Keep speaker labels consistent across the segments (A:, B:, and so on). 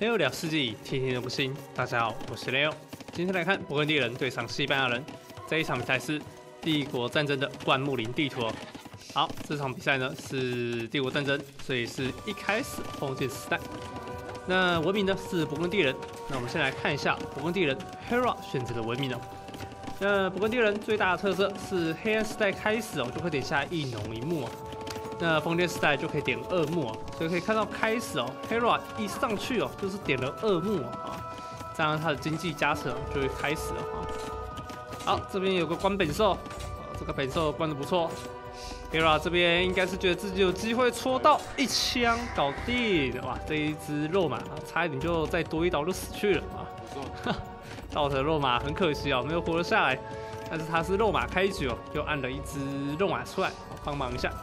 A: Leo 聊世纪，天天都不新。大家好，我是 Leo。今天来看勃艮第人对上西班牙人，这一场比赛是帝国战争的灌木林地图。好，这场比赛呢是帝国战争，所以是一开始封建时代。那文明呢是勃艮第人。那我们先来看一下勃艮第人 Hera 选择的文明哦。那勃艮第人最大的特色是黑暗时代开始就会点下一农一木那封建时代就可以点二木所以可以看到开始Hera 一上去就是点了二木这样它的经济加成就会开始了好，这边有个关本兽，这个本兽关得不错。Hera 这边应该是觉得自己有机会戳到一枪搞定，哇！这一只肉马差一点就再多一刀就死去了道特肉马很可惜没有活了下来，但是他是肉马开局又按了一只肉马出来帮忙一下。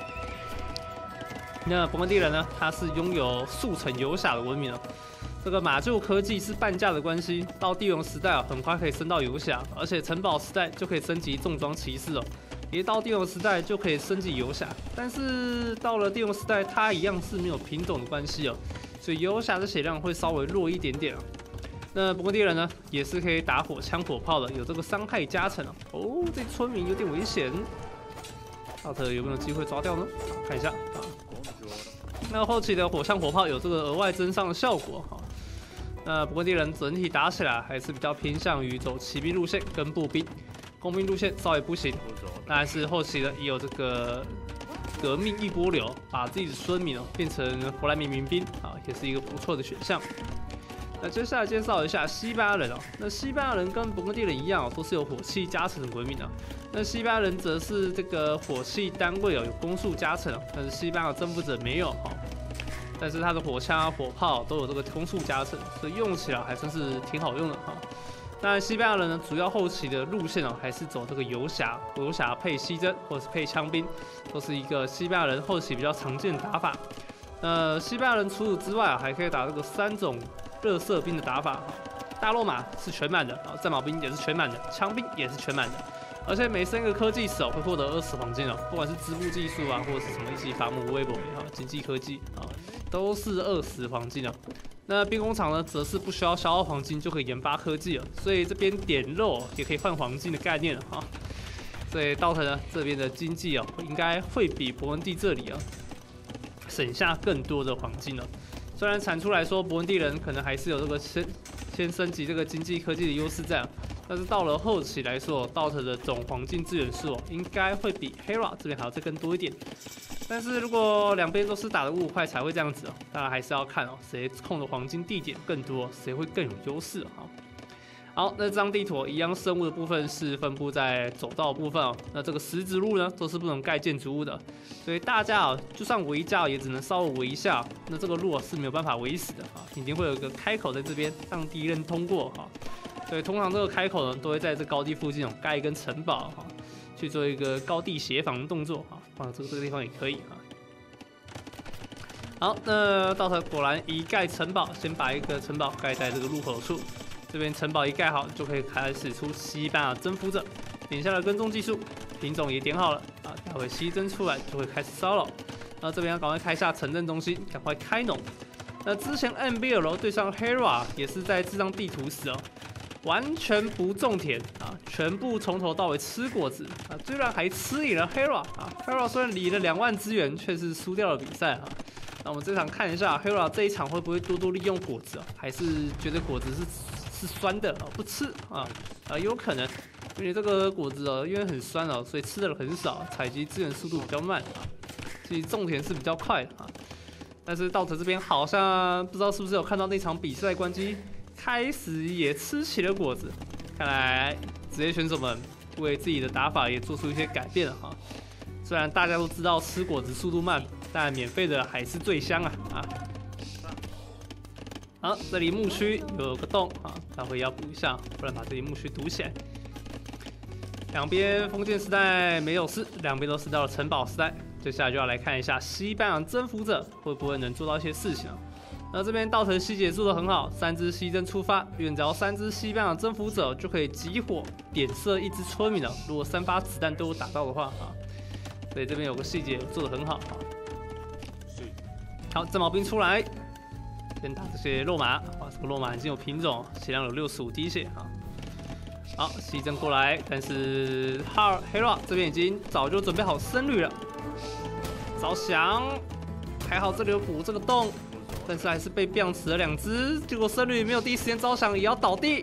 A: 那勃艮第人呢，他是拥有速成游侠的文明这个马厩科技是半价的关系，到帝王时代很快可以升到游侠，而且城堡时代就可以升级重装骑士一到帝王时代就可以升级游侠，但是到了帝王时代，它一样是没有品种的关系所以游侠的血量会稍微弱一点点那勃艮第人呢，也是可以打火枪火炮的，有这个伤害加成这村民有点危险，道特有没有机会抓掉呢？看一下那后期的火枪火炮有这个额外增伤的效果那勃艮第人整体打起来还是比较偏向于走骑兵路线跟步兵，工兵路线稍微不行。但是后期的也有这个革命一波流，把自己的村民变成弗莱明民兵也是一个不错的选项。那接下来介绍一下西班牙人那西班牙人跟勃艮第人一样都是有火器加成的文明那西班牙人则是这个火器单位有攻速加成但是西班牙征服者没有但是它的火枪火炮都有这个攻速加成，所以用起来还算是挺好用的那西班牙人呢，主要后期的路线还是走这个游侠配西征或者是配枪兵，都是一个西班牙人后期比较常见的打法。西班牙人除此之外还可以打这个3种热射兵的打法，大肉马是全满的，战矛兵也是全满的，枪兵也是全满的，而且每升一个科技石会获得20黄金不管是织布技术或者是什么一级伐木微博经济科技都是20黄金那兵工厂呢，则是不需要消耗黄金就可以研发科技所以这边点肉也可以换黄金的概念所以道特呢这边的经济应该会比勃艮第这里省下更多的黄金虽然产出来说，勃艮第人可能还是有这个先升级这个经济科技的优势在但是到了后期来说，道特的总黄金资源数应该会比 Hera 这边还要再更多一点。但是如果两边都是打得5块才会这样子当然还是要看谁控的黄金地点更多，谁会更有优势好，那这张地图一样，生物的部分是分布在走道的部分那这个石子路呢都是不能盖建筑物的，所以大家就算围架也只能稍微围一下，那这个路是没有办法围死的一定会有一个开口在这边让敌人通过所以通常这个开口呢都会在这高地附近盖一根城堡去做一个高地协防的动作放这个地方也可以好，那道特果然一盖城堡，先把一个城堡盖在这个入口处。这边城堡一盖好，就可以开始出西班牙征服者。点下了跟踪技术，品种也点好了待会西征出来就会开始骚扰。那这边要赶快开下城镇中心，赶快开农。那之前 MBL 对上 Hera 也是在这张地图时完全不种田全部从头到尾吃果子居然还吃赢了 Hera 虽然离了2万资源，却是输掉了比赛那我们这场看一下 Hera 这一场会不会多多利用果子还是觉得果子是酸的不吃有可能，因为这个果子因为很酸所以吃的很少，采集资源速度比较慢所以种田是比较快的但是道特这边好像不知道是不是有看到那场比赛关机，开始也吃起了果子，看来职业选手们为自己的打法也做出一些改变了虽然大家都知道吃果子速度慢，但免费的还是最香好，这里牧区有个洞待会要补一下，不然把这里牧区堵起来。两边封建时代没有事，两边都是到了城堡时代。接下来就要来看一下西班牙征服者会不会能做到一些事情那这边道特细节做得很好，3只西征出发，远只要3只西班牙征服者就可以集火点射1只村民如果3发子弹都有打到的话所以这边有个细节做得很好好，战矛兵出来。 先打这些肉马，哇，这个肉马已经有品种，血量有65滴血啊。好，西征过来，但是Hera 这边已经早就准备好僧侣了，着想，还好这里有补这个洞，但是还是被变死了2只，结果僧侣没有第一时间着想，也要倒地，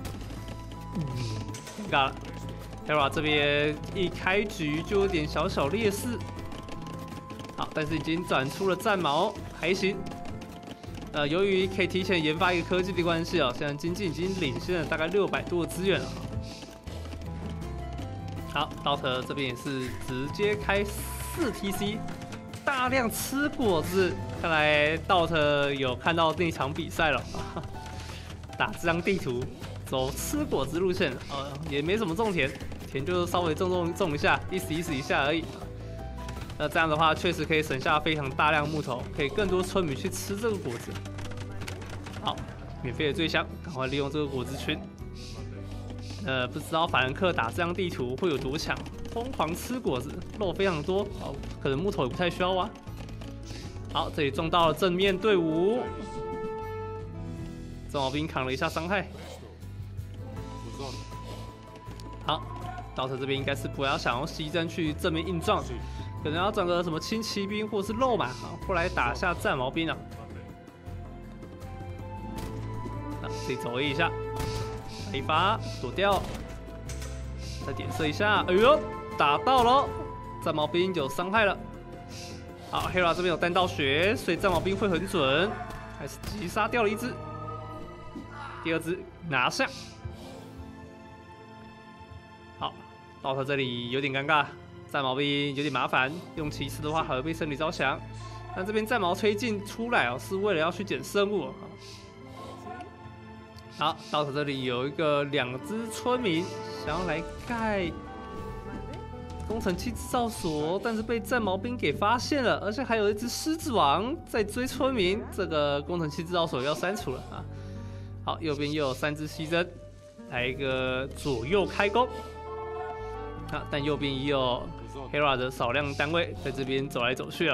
A: 尴尬了。Hera 这边一开局就有点小小劣势，好，但是已经转出了战矛，还行。由于可以提前研发一个科技的关系哦，现在经济已经领先了大概600多的资源了。好，DOT 这边也是直接开4 TC， 大量吃果子，看来 DOT 有看到那场比赛了。打这张地图走吃果子路线，也没什么种田，田就稍微种一下，意思一下而已。那这样的话，确实可以省下非常大量木头，可以更多村民去吃这个果子。好，免费的醉香，赶快利用这个果子群。不知道法兰克打这张地图会有多强，疯狂吃果子，肉非常多，可能木头也不太需要挖。好，这里撞到了正面队伍，郑老兵扛了一下伤害。好，DOT这边应该是不要想要牺牲去正面硬撞。可能要转个什么轻骑兵或是肉马过来打下战矛兵啊。自己走一下，一发躲掉，再点射一下，哎呦，打到了，战矛兵有伤害了。好 ，Hera 这边有弹道血，所以战矛兵会很准，还是击杀掉了1只，第2只拿下。好，DOT这里有点尴尬。战矛兵有点麻烦，用骑士的话还会被僧侣着想。但这边战矛推进出来是为了要去捡生物。好，DOT这里有2只村民想要来盖工程器制造所，但是被战矛兵给发现了，而且还有1只狮子王在追村民，这个工程器制造所要删除了啊。好，右边又有3只牺牲，来一个左右开弓。但右边也有 Hera 的少量单位在这边走来走去啊。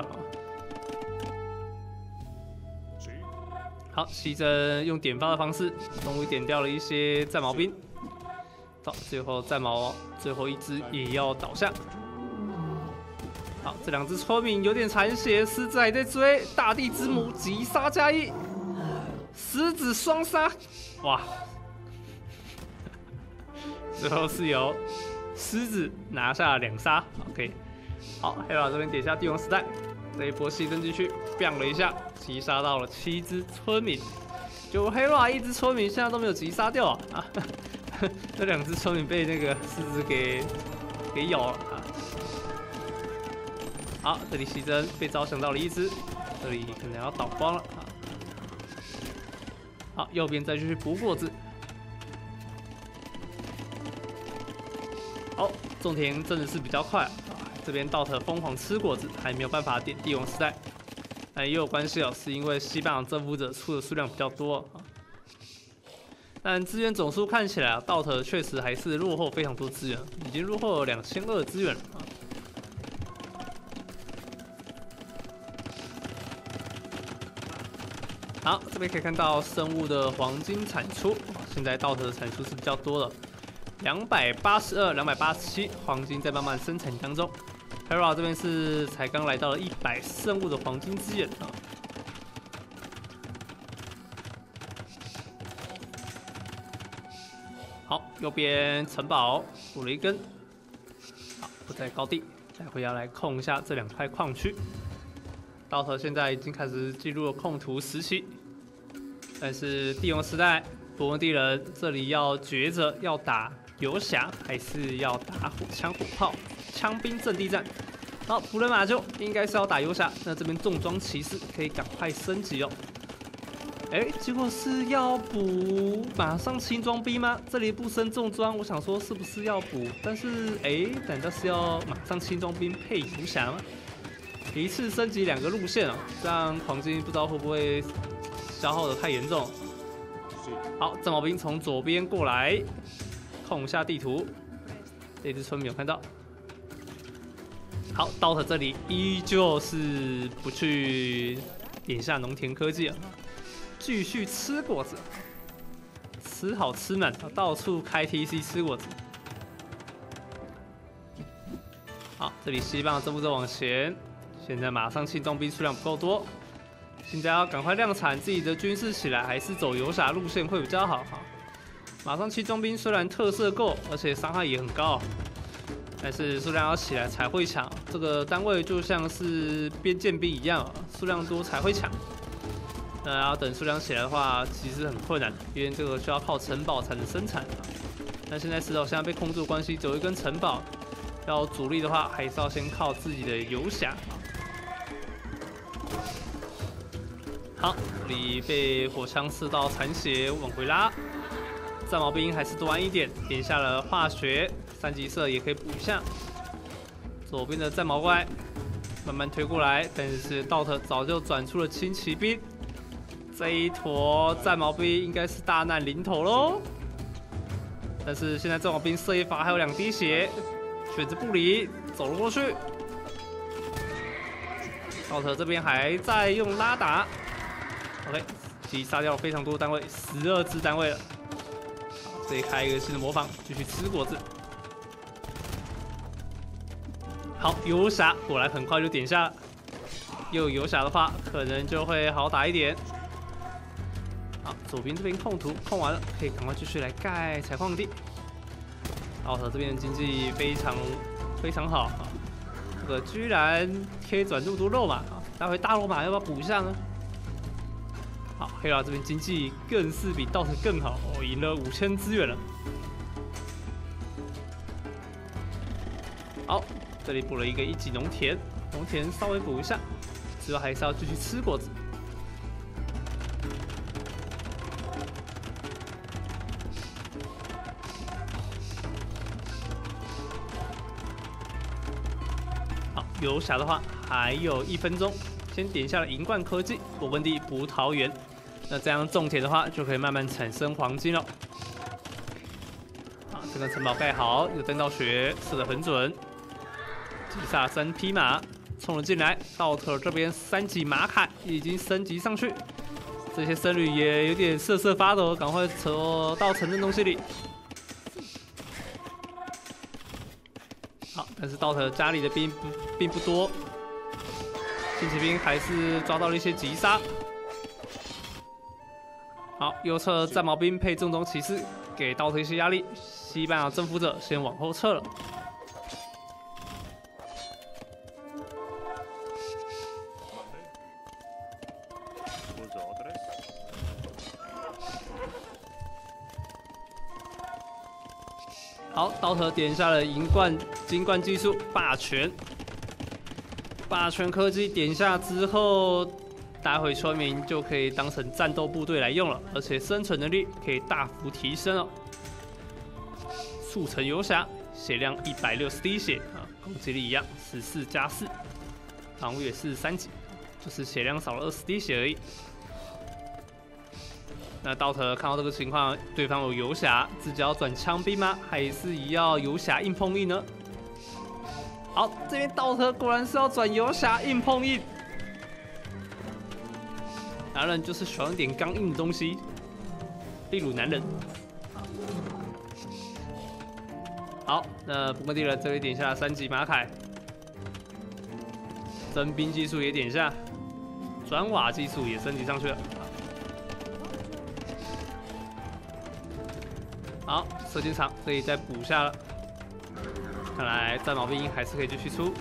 A: 好，牺牲用点发的方式，终于点掉了一些战矛兵。到最后战矛最后1只也要倒下。好，这2只村民有点残血，狮子还在追，大地之母击杀加1，狮子双杀，哇！最后是由狮子拿下2杀 ，OK。好 ，Hera 这边点下帝王时代，这一波牺牲继续 ，bang 了一下，击杀到了7只村民。就 Hera 1只村民现在都没有击杀掉啊！这2只村民被那个狮子给咬了啊！好，这里牺牲被着想到了1只，这里可能要倒光了啊！好，右边再继续补果子。好，种田真的是比较快啊！这边DOT疯狂吃果子，还没有办法点帝王时代。也有关系是因为西班牙征服者出的数量比较多啊。但资源总数看起来DOT确实还是落后非常多资源，已经落后了2200资源了啊。好，这边可以看到生物的黄金产出，现在DOT的产出是比较多的。282、287黄金在慢慢生产当中 ，Hera 这边是才刚来到了100生物的黄金资源啊。好，右边城堡补了1根，好，不在高地，待会要来控一下这2块矿区。DOT现在已经开始进入了控图时期，但是帝王时代伯恩第人这里要抉择要打游侠还是要打火枪火炮枪兵阵地战。好，补了马厩应该是要打游侠，那这边重装骑士可以赶快升级哦。结果是要补马上轻装兵吗？这里不升重装，我想说是不是要补？但是难道是要马上轻装兵配游侠吗？一次升级2个路线哦，这样黄金不知道会不会消耗的太严重。好，战矛兵从左边过来，控一下地图，这只村民有看到。好，DOT这里依旧是不去点下农田科技啊。 继续吃果子，吃好吃满，到处开 TC 吃果子。好，这里西棒征服者往前，现在马上轻装兵数量不够多，现在要赶快量产自己的军事起来，还是走游侠路线会比较好哈。马上轻装兵虽然特色够，而且伤害也很高，但是数量要起来才会抢。这个单位就像是边剑兵一样，数量多才会抢。那要等数量起来的话，其实很困难，因为这个需要靠城堡才能生产。但现在石头现在被控制的关系，只有一根城堡。要主力的话，还是要先靠自己的游侠。好，这里被火枪射到残血，往回拉。战矛兵还是多玩一点，点下了化学3级射也可以补一下。左边的战矛怪慢慢推过来，但是道特早就转出了轻骑兵，这一坨战矛兵应该是大难临头喽。但是现在战矛兵射一发还有2滴血。选择不理，走了过去。道特这边还在用拉打 ，OK， 击杀掉了非常多单位，12只单位了。这里开一个新的模仿，继续吃果子。好，游侠果然很快就点下了。又有游侠的话，可能就会好打一点。好，左边这边控图控完了，可以赶快继续来盖采矿地。道特这边的经济非常好啊，这个居然可以转这么多肉马啊！待会大肉马要不要补一下呢？好，黑佬这边经济更是比道特更好哦，赢了5000资源了。好，这里补了一个1级农田，农田稍微补一下，之后还是要继续吃果子。游侠的话还有1分钟，先点下了银冠科技、勃艮第葡萄园，那这样种田的话就可以慢慢产生黄金了。啊，这个城堡盖好，有登到血，射得很准。击杀3匹马，冲了进来。道特这边3级马凯已经升级上去，这些僧侣也有点瑟瑟发抖，赶快走到城镇东西里。好，但是道特家里的兵并不多，轻骑兵还是抓到了一些击杀。好，右侧战矛兵配重装骑士，给道特一些压力。西班牙征服者先往后撤了。好，道特点下了金冠技术霸权，霸权科技点下之后，待会村民就可以当成战斗部队来用了，而且生存能力可以大幅提升哦。速成游侠，血量160滴血啊，攻击力一样14+4，防御也是3级，就是血量少了20滴血而已。那道特看到这个情况，对方有游侠，自己要转枪兵吗？还是要游侠硬碰硬呢？好，这边道特果然是要转游侠硬碰硬。男人就是喜欢点刚硬的东西，例如男人。好，那勃艮第人这里点下了3级马凯，征兵技术也点下，砖瓦技术也升级上去了。好，射箭场可以再补下了。看来战矛兵还是可以继续出。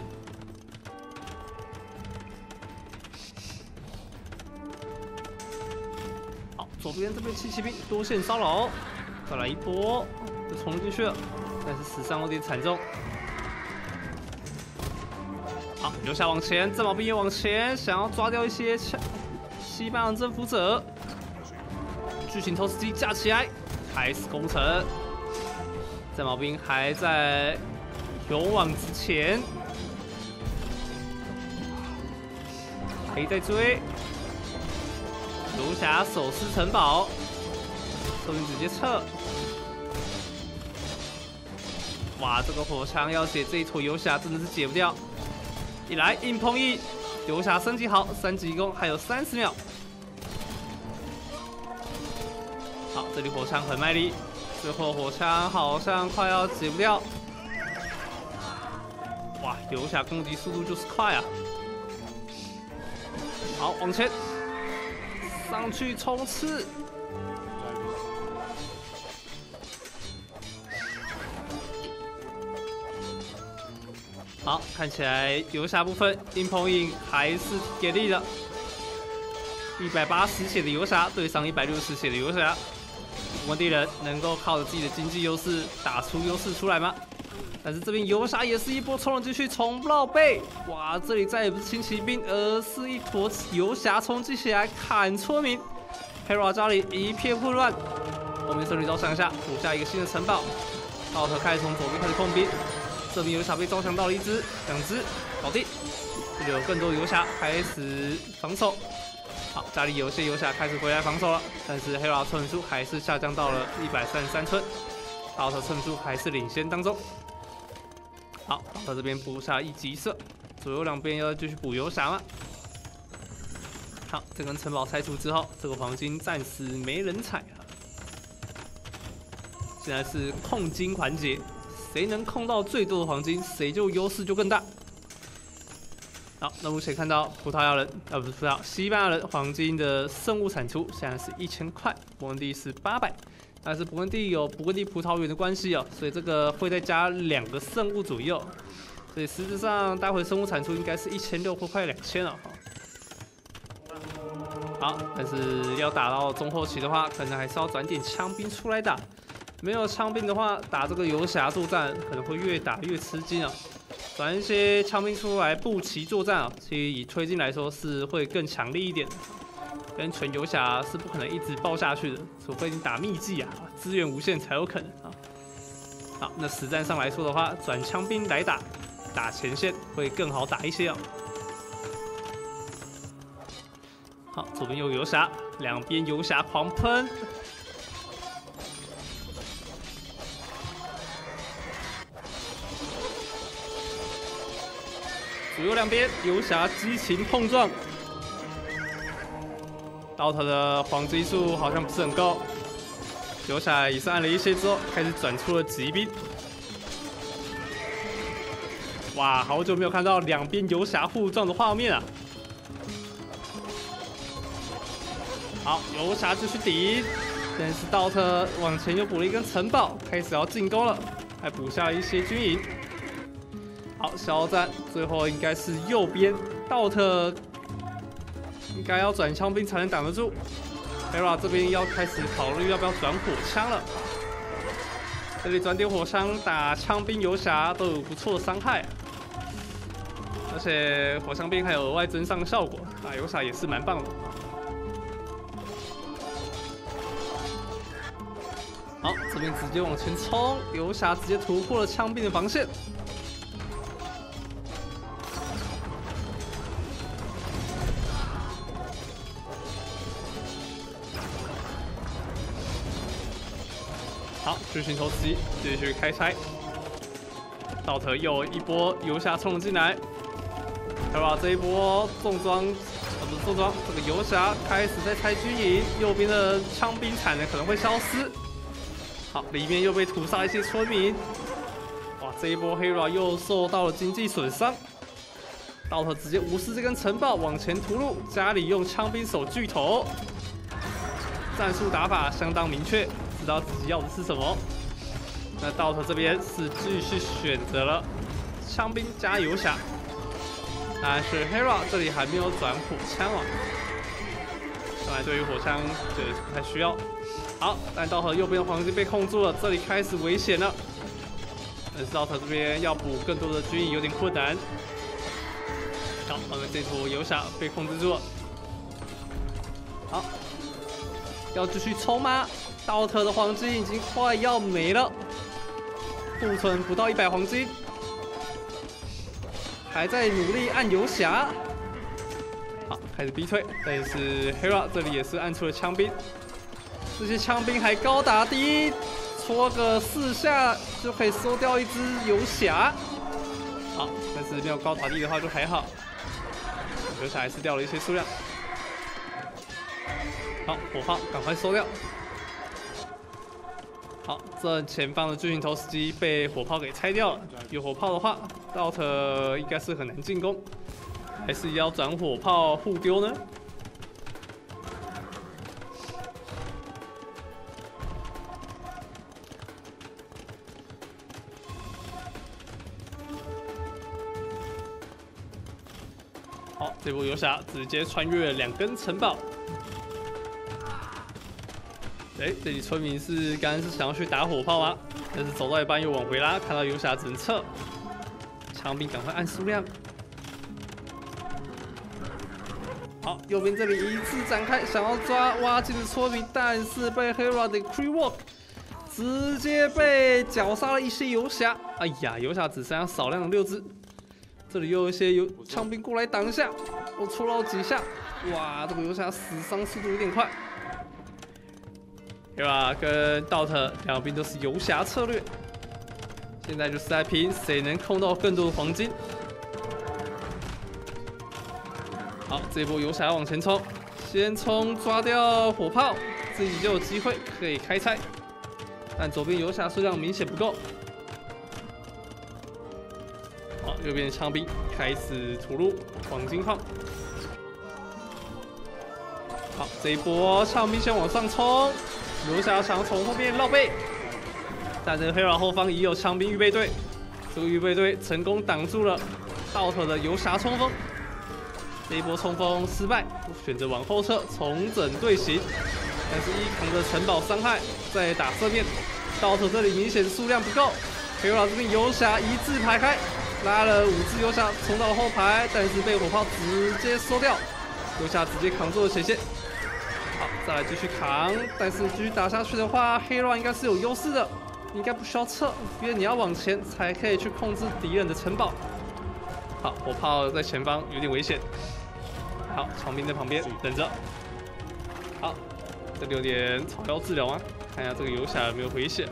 A: 好，左边这边轻骑兵多线骚扰，再来一波，就冲进去了，但是死伤有点惨重。好，游侠往前，战矛兵也往前，想要抓掉一些西班牙征服者。巨型投石机架起来。开始攻城，战矛兵还在勇往直前，还在追。游侠手撕城堡，这边直接撤。哇，这个火枪要解这一坨游侠真的是解不掉。一来硬碰硬，游侠升级好，3级攻还有30秒。 这里火枪很卖力，最后火枪好像快要解不掉。哇，游侠攻击速度就是快啊！好，往前，上去冲刺。好，看起来游侠部分硬碰硬还是给力的。180血的游侠对上160血的游侠，温蒂人能够靠着自己的经济优势打出优势出来吗？但是这边游侠也是一波冲了进去，冲不到背。哇，这里再也不是轻骑兵，而是一坨游侠冲击起来砍村民。Hera 家里一片混乱，后面圣女刀上下补下一个新的城堡。奥特开始从左边开始控兵，这边游侠被招降到了2只，搞定。这里有更多游侠开始防守。好，家里有些游侠开始回来防守了，但是 Hera 村数还是下降到了133村，奥特村数还是领先当中。好，到这边补下1级色，左右两边要继续补游侠吗？好，这根城堡拆除之后，这个黄金暂时没人踩了。现在是控金环节，谁能控到最多的黄金，谁就优势就更大。好，那目前看到葡萄牙人，不是葡萄牙，西班牙人黄金的圣物产出现在是1000块，勃艮第是800。但是勃艮第有勃艮第葡萄园的关系哦，所以这个会再加2个圣物左右，所以实质上待会生物产出应该是1600或快2000了。好，但是要打到中后期的话，可能还是要转点枪兵出来打。没有枪兵的话，打这个游侠作战可能会越打越吃惊啊。转一些枪兵出来步骑作战啊，其实以推进来说是会更强力一点。跟纯游侠是不可能一直爆下去的，除非你打秘技啊，资源无限才有可能啊。好，那实战上来说的话，转枪兵来打前线会更好打一些哦。好，左边有游侠，两边游侠狂喷。左右两边游侠激情碰撞。刀头的黄金数好像不是很够，游侠也是按了一些之后，开始转出了骑兵。哇，好久没有看到两边游侠互撞的画面啊！好，游侠继续顶，但是道特往前又补了一根城堡，开始要进攻了，还补下了一些军营。好，肖战最后应该是右边道特。应该要转枪兵才能挡得住 ，Hera 这边要开始考虑要不要转火枪了。这里转点火枪打枪兵、游侠都有不错的伤害，而且火枪兵还有额外增伤效果，打游侠也是蛮棒的。好，这边直接往前冲，游侠直接突破了枪兵的防线。好，巨型投石机继续开拆，道特又一波游侠冲了进来 ，Hera 这一波重装，不是重装，这个游侠开始在拆军营，右边的枪兵产能可能会消失。好，里面又被屠杀一些村民，哇，这一波 Hera 又受到了经济损伤，道特直接无视这根城堡往前突入，家里用枪兵守巨头，战术打法相当明确。知道自己要的是什么。那道特这边是继续选择了枪兵加游侠，但是 Hera 这里还没有转火枪啊。看来对于火枪对不太需要。好，但道特右边的黄金被控住了，这里开始危险了。但是道特这边要补更多的军营有点困难。好，我们这坨游侠被控制住了。好，要继续冲吗？道特的黄金已经快要没了，库存不到100黄金，还在努力按游侠。好，开始逼退，但是 Hera 这里也是按出了枪兵，这些枪兵还高打低，戳个4下就可以收掉一只游侠。好，但是没有高打低的话就还好，游侠还是掉了一些数量。好，火炮赶快收掉。 好，正前方的巨型投石机被火炮给拆掉了。有火炮的话，DOT应该是很难进攻，还是要转火炮互丢呢？好，这波游侠直接穿越2根城堡。这里村民是刚刚是想要去打火炮吗？但是走到一半又往回拉，看到游侠只能撤。枪兵赶快按数量。好，右边这里一字展开，想要抓挖进的村民，但是被 Hera 的 Cree Walk 直接被绞杀了一些游侠。哎呀，游侠只剩下少量的6只。这里又有一些枪兵过来挡一下，我戳到几下，哇，这个游侠死伤速度有点快。Hera 跟 DOT 两边都是游侠策略，现在就是在拼谁能控到更多的黄金。好，这一波游侠往前冲，先冲抓掉火炮，自己就有机会可以开拆，但左边游侠数量明显不够。好，右边枪兵开始吐露黄金矿。好，这一波枪兵先往上冲，游侠想从后面绕背，但这个 Hera 后方已有枪兵预备队，这个预备队成功挡住了 DOT 的游侠冲锋。这一波冲锋失败，选择往后撤重整队形，但是依扛着城堡伤害再打正面，DOT这里明显数量不够 ，Hera 这边游侠一字排开。拉了5只游侠冲到了后排，但是被火炮直接收掉，游侠直接扛住了前线。好，再来继续扛，但是继续打下去的话 ，Hera 应该是有优势的，应该不需要撤，因为你要往前才可以去控制敌人的城堡。好，火炮在前方有点危险。好，枪兵在旁边等着。好，这里有点草药治疗啊，看一下这个游侠有没有回血。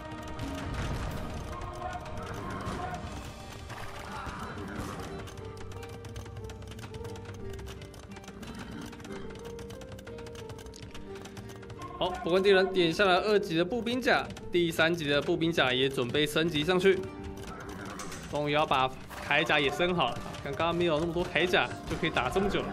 A: 好，不关敌人点下了2级的步兵甲，第3级的步兵甲也准备升级上去。终于要把铠甲也升好了，刚刚没有那么多铠甲就可以打这么久了。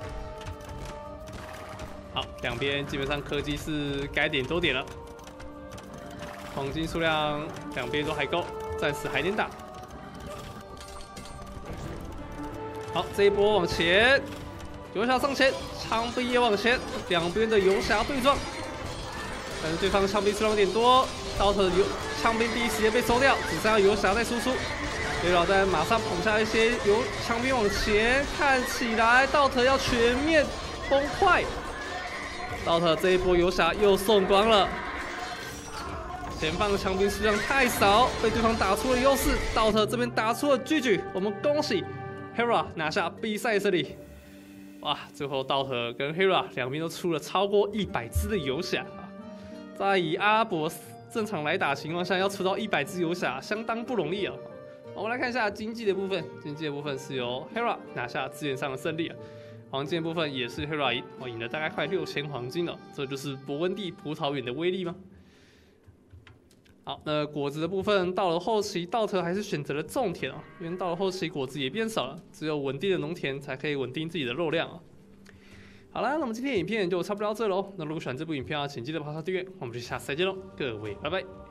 A: 好，两边基本上科技是该点都点了，黄金数量两边都还够，暂时还能打。好，这一波往前，游侠上前，枪兵也往前，两边的游侠对撞。但是对方枪兵数量有点多，DOT的枪兵第一时间被收掉，只剩下游侠在输出。Hera在马上捧下一些枪兵往前，看起来DOT要全面崩坏。DOT这一波游侠又送光了，前方的枪兵数量太少，被对方打出了优势。DOT这边打出了GG，我们恭喜 Hera 拿下比赛胜利。哇，最后DOT跟 Hera 两边都出了超过100只的游侠。在以阿拉伯正常来打情况下，要出到100只游侠，相当不容易啊。我们来看一下经济的部分，经济的部分是由 Hera 拿下资源上的胜利啊。黄金的部分也是 Hera 赢，赢了大概快6000黄金了，这就是勃艮第葡萄园的威力吗？好，那果子的部分到了后期，DOT还是选择了种田啊，因为到了后期果子也变少了，只有稳定的农田才可以稳定自己的肉量啊。好啦，那我们今天的影片就差不多到这喽。那如果喜欢这部影片啊，请记得帮我订阅，我们就下次再见喽，各位，拜拜。